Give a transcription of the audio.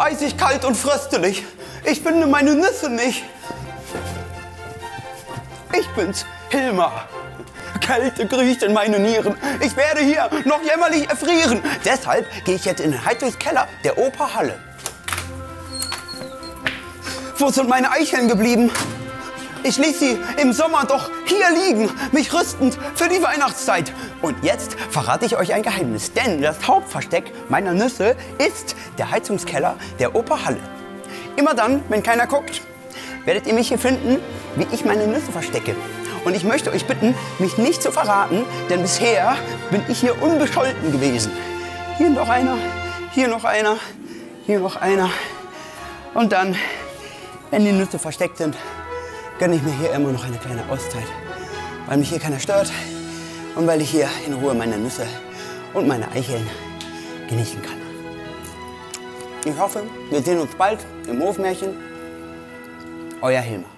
eisig kalt und fröstelig. Ich finde meine Nüsse nicht. Ich bin's, Hilmar. Kälte kriecht in meine Nieren. Ich werde hier noch jämmerlich erfrieren. Deshalb gehe ich jetzt in den Heizungskeller der Oper Halle. Wo sind meine Eicheln geblieben? Ich ließ sie im Sommer doch hier liegen, mich rüstend für die Weihnachtszeit. Und jetzt verrate ich euch ein Geheimnis, denn das Hauptversteck meiner Nüsse ist der Heizungskeller der Oper Halle. Immer dann, wenn keiner guckt, werdet ihr mich hier finden, wie ich meine Nüsse verstecke. Und ich möchte euch bitten, mich nicht zu verraten, denn bisher bin ich hier unbescholten gewesen. Hier noch einer, hier noch einer, hier noch einer. Und dann, wenn die Nüsse versteckt sind, gönne ich mir hier immer noch eine kleine Auszeit, weil mich hier keiner stört und weil ich hier in Ruhe meine Nüsse und meine Eicheln genießen kann. Ich hoffe, wir sehen uns bald im Hofmärchen. Euer Hilmar.